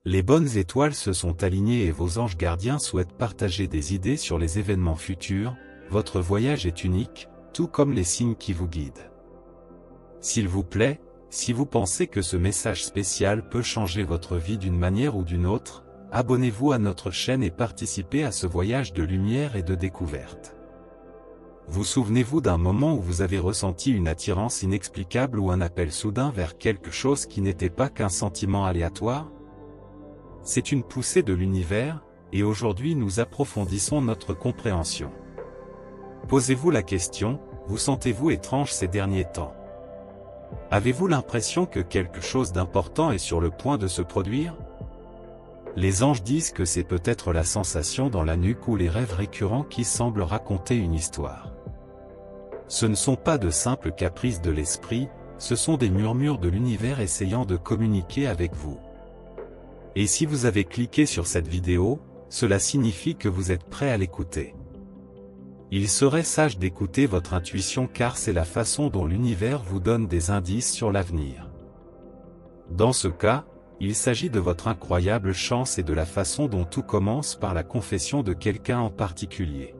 Les bonnes étoiles se sont alignées et vos anges gardiens souhaitent partager des idées sur les événements futurs. Votre voyage est unique, tout comme les signes qui vous guident. S'il vous plaît, si vous pensez que ce message spécial peut changer votre vie d'une manière ou d'une autre, abonnez-vous à notre chaîne et participez à ce voyage de lumière et de découverte. Vous souvenez-vous d'un moment où vous avez ressenti une attirance inexplicable ou un appel soudain vers quelque chose qui n'était pas qu'un sentiment aléatoire? C'est une poussée de l'univers, et aujourd'hui nous approfondissons notre compréhension. Posez-vous la question, vous sentez-vous étrange ces derniers temps? Avez-vous l'impression que quelque chose d'important est sur le point de se produire? Les anges disent que c'est peut-être la sensation dans la nuque ou les rêves récurrents qui semblent raconter une histoire. Ce ne sont pas de simples caprices de l'esprit, ce sont des murmures de l'univers essayant de communiquer avec vous. Et si vous avez cliqué sur cette vidéo, cela signifie que vous êtes prêt à l'écouter. Il serait sage d'écouter votre intuition car c'est la façon dont l'univers vous donne des indices sur l'avenir. Dans ce cas, il s'agit de votre incroyable chance et de la façon dont tout commence par la confession de quelqu'un en particulier.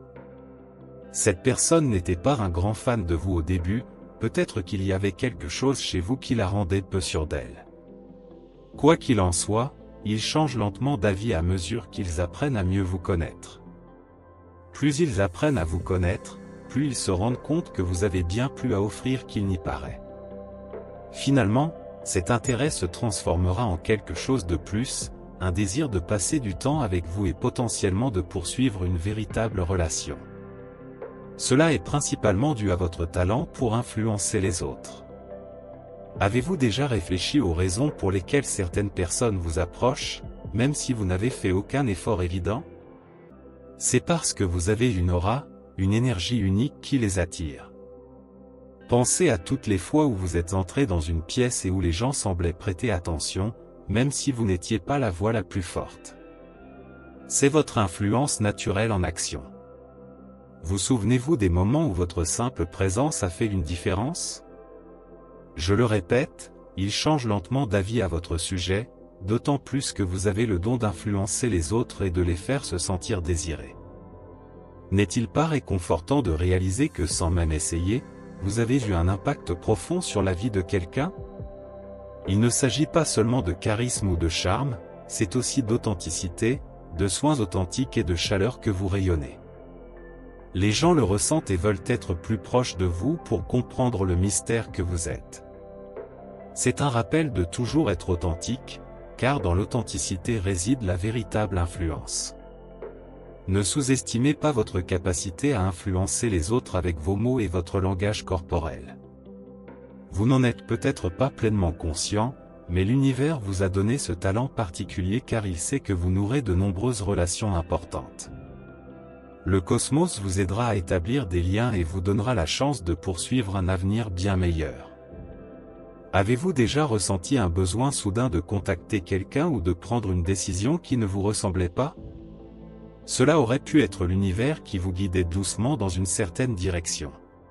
Cette personne n'était pas un grand fan de vous au début, peut-être qu'il y avait quelque chose chez vous qui la rendait peu sûre d'elle. Quoi qu'il en soit, ils changent lentement d'avis à mesure qu'ils apprennent à mieux vous connaître. Plus ils apprennent à vous connaître, plus ils se rendent compte que vous avez bien plus à offrir qu'il n'y paraît. Finalement, cet intérêt se transformera en quelque chose de plus, un désir de passer du temps avec vous et potentiellement de poursuivre une véritable relation. Cela est principalement dû à votre talent pour influencer les autres. Avez-vous déjà réfléchi aux raisons pour lesquelles certaines personnes vous approchent, même si vous n'avez fait aucun effort évident? C'est parce que vous avez une aura, une énergie unique qui les attire. Pensez à toutes les fois où vous êtes entré dans une pièce et où les gens semblaient prêter attention, même si vous n'étiez pas la voix la plus forte. C'est votre influence naturelle en action. Vous souvenez-vous des moments où votre simple présence a fait une différence? Je le répète, il change lentement d'avis à votre sujet, d'autant plus que vous avez le don d'influencer les autres et de les faire se sentir désirés. N'est-il pas réconfortant de réaliser que sans même essayer, vous avez eu un impact profond sur la vie de quelqu'un? Il ne s'agit pas seulement de charisme ou de charme, c'est aussi d'authenticité, de soins authentiques et de chaleur que vous rayonnez. Les gens le ressentent et veulent être plus proches de vous pour comprendre le mystère que vous êtes. C'est un rappel de toujours être authentique, car dans l'authenticité réside la véritable influence. Ne sous-estimez pas votre capacité à influencer les autres avec vos mots et votre langage corporel. Vous n'en êtes peut-être pas pleinement conscient, mais l'univers vous a donné ce talent particulier car il sait que vous nourrez de nombreuses relations importantes. Le cosmos vous aidera à établir des liens et vous donnera la chance de poursuivre un avenir bien meilleur. Avez-vous déjà ressenti un besoin soudain de contacter quelqu'un ou de prendre une décision qui ne vous ressemblait pas? Cela aurait pu être l'univers qui vous guidait doucement dans une certaine direction.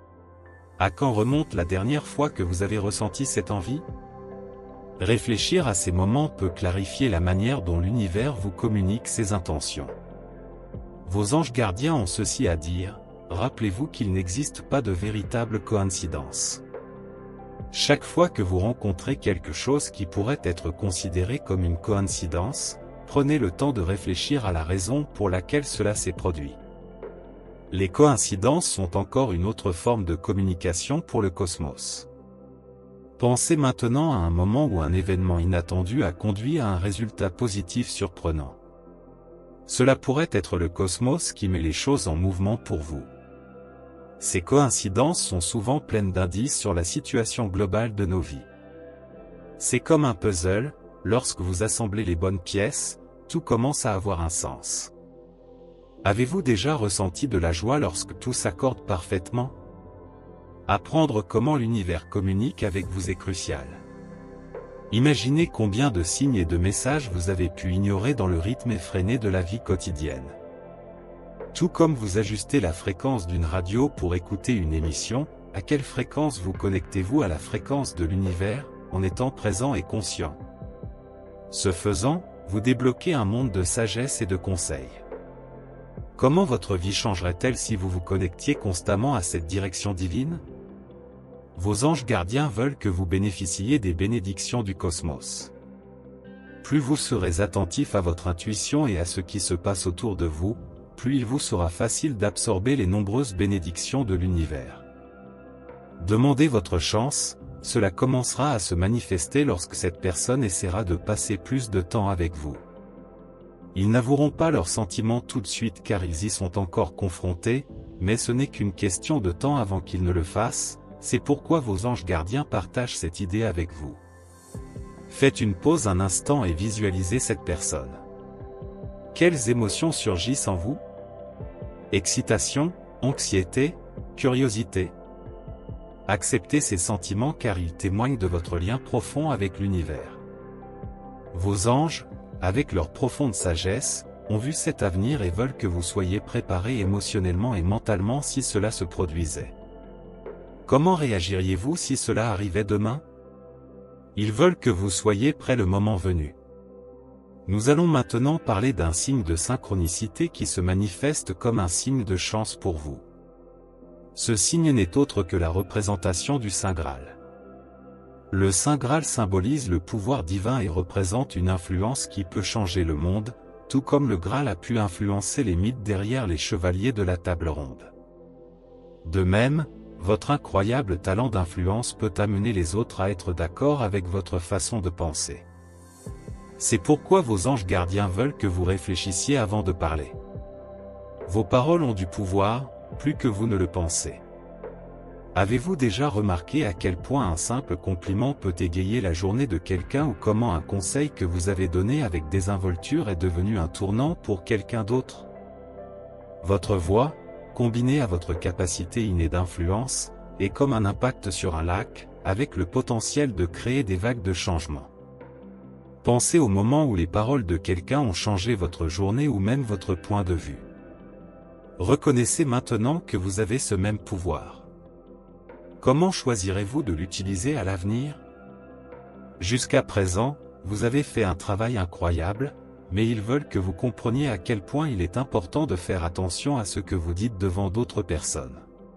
À quand remonte la dernière fois que vous avez ressenti cette envie? Réfléchir à ces moments peut clarifier la manière dont l'univers vous communique ses intentions. Vos anges gardiens ont ceci à dire, rappelez-vous qu'il n'existe pas de véritable coïncidence. Chaque fois que vous rencontrez quelque chose qui pourrait être considéré comme une coïncidence, prenez le temps de réfléchir à la raison pour laquelle cela s'est produit. Les coïncidences sont encore une autre forme de communication pour le cosmos. Pensez maintenant à un moment où un événement inattendu a conduit à un résultat positif surprenant. Cela pourrait être le cosmos qui met les choses en mouvement pour vous. Ces coïncidences sont souvent pleines d'indices sur la situation globale de nos vies. C'est comme un puzzle, lorsque vous assemblez les bonnes pièces, tout commence à avoir un sens. Avez-vous déjà ressenti de la joie lorsque tout s'accorde parfaitement? Apprendre comment l'univers communique avec vous est crucial. Imaginez combien de signes et de messages vous avez pu ignorer dans le rythme effréné de la vie quotidienne. Tout comme vous ajustez la fréquence d'une radio pour écouter une émission, à quelle fréquence vous connectez-vous à la fréquence de l'univers, en étant présent et conscient? Ce faisant, vous débloquez un monde de sagesse et de conseils. Comment votre vie changerait-elle si vous vous connectiez constamment à cette direction divine? Vos anges gardiens veulent que vous bénéficiez des bénédictions du cosmos. Plus vous serez attentif à votre intuition et à ce qui se passe autour de vous, plus il vous sera facile d'absorber les nombreuses bénédictions de l'univers. Demandez votre chance, cela commencera à se manifester lorsque cette personne essaiera de passer plus de temps avec vous. Ils n'avoueront pas leurs sentiments tout de suite car ils y sont encore confrontés, mais ce n'est qu'une question de temps avant qu'ils ne le fassent, c'est pourquoi vos anges gardiens partagent cette idée avec vous. Faites une pause un instant et visualisez cette personne. Quelles émotions surgissent en vous? Excitation, anxiété, curiosité. Acceptez ces sentiments car ils témoignent de votre lien profond avec l'univers. Vos anges, avec leur profonde sagesse, ont vu cet avenir et veulent que vous soyez préparés émotionnellement et mentalement si cela se produisait. Comment réagiriez-vous si cela arrivait demain? Ils veulent que vous soyez prêts le moment venu. Nous allons maintenant parler d'un signe de synchronicité qui se manifeste comme un signe de chance pour vous. Ce signe n'est autre que la représentation du Saint Graal. Le Saint Graal symbolise le pouvoir divin et représente une influence qui peut changer le monde, tout comme le Graal a pu influencer les mythes derrière les chevaliers de la table ronde. De même, votre incroyable talent d'influence peut amener les autres à être d'accord avec votre façon de penser. C'est pourquoi vos anges gardiens veulent que vous réfléchissiez avant de parler. Vos paroles ont du pouvoir, plus que vous ne le pensez. Avez-vous déjà remarqué à quel point un simple compliment peut égayer la journée de quelqu'un ou comment un conseil que vous avez donné avec désinvolture est devenu un tournant pour quelqu'un d'autre? Votre voix, combinée à votre capacité innée d'influence, est comme un impact sur un lac, avec le potentiel de créer des vagues de changement. Pensez au moment où les paroles de quelqu'un ont changé votre journée ou même votre point de vue. Reconnaissez maintenant que vous avez ce même pouvoir. Comment choisirez-vous de l'utiliser à l'avenir? Jusqu'à présent, vous avez fait un travail incroyable, mais ils veulent que vous compreniez à quel point il est important de faire attention à ce que vous dites devant d'autres personnes.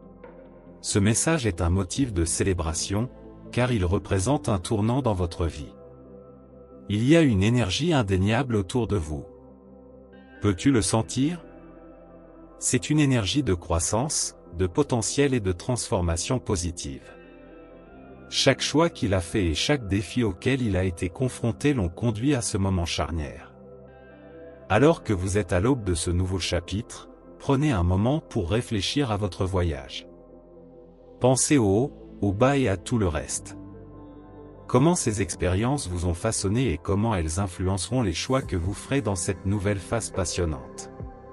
Ce message est un motif de célébration, car il représente un tournant dans votre vie. Il y a une énergie indéniable autour de vous. Peux-tu le sentir? C'est une énergie de croissance, de potentiel et de transformation positive. Chaque choix qu'il a fait et chaque défi auquel il a été confronté l'ont conduit à ce moment charnière. Alors que vous êtes à l'aube de ce nouveau chapitre, prenez un moment pour réfléchir à votre voyage. Pensez au haut, au bas et à tout le reste. Comment ces expériences vous ont façonné et comment elles influenceront les choix que vous ferez dans cette nouvelle phase passionnante.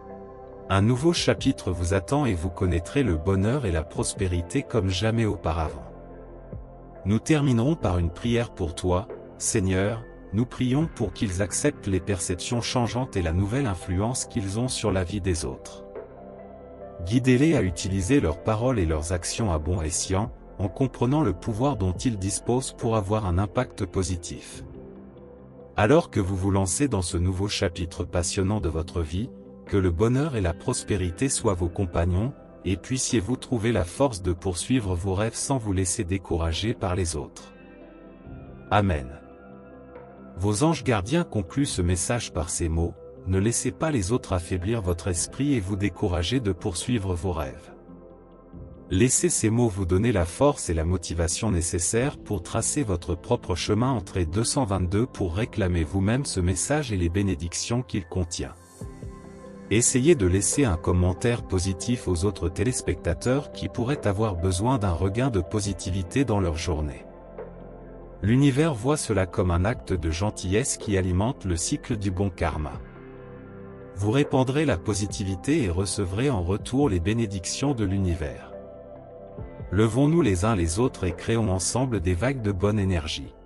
Un nouveau chapitre vous attend et vous connaîtrez le bonheur et la prospérité comme jamais auparavant. Nous terminerons par une prière pour toi, Seigneur, nous prions pour qu'ils acceptent les perceptions changeantes et la nouvelle influence qu'ils ont sur la vie des autres. Guidez-les à utiliser leurs paroles et leurs actions à bon escient, en comprenant le pouvoir dont ils disposent pour avoir un impact positif. Alors que vous vous lancez dans ce nouveau chapitre passionnant de votre vie, que le bonheur et la prospérité soient vos compagnons, et puissiez-vous trouver la force de poursuivre vos rêves sans vous laisser décourager par les autres. Amen. Vos anges gardiens concluent ce message par ces mots, ne laissez pas les autres affaiblir votre esprit et vous décourager de poursuivre vos rêves. Laissez ces mots vous donner la force et la motivation nécessaires pour tracer votre propre chemin. Entrez 222 pour réclamer vous-même ce message et les bénédictions qu'il contient. Essayez de laisser un commentaire positif aux autres téléspectateurs qui pourraient avoir besoin d'un regain de positivité dans leur journée. L'univers voit cela comme un acte de gentillesse qui alimente le cycle du bon karma. Vous répandrez la positivité et recevrez en retour les bénédictions de l'univers. Levons-nous les uns les autres et créons ensemble des vagues de bonne énergie.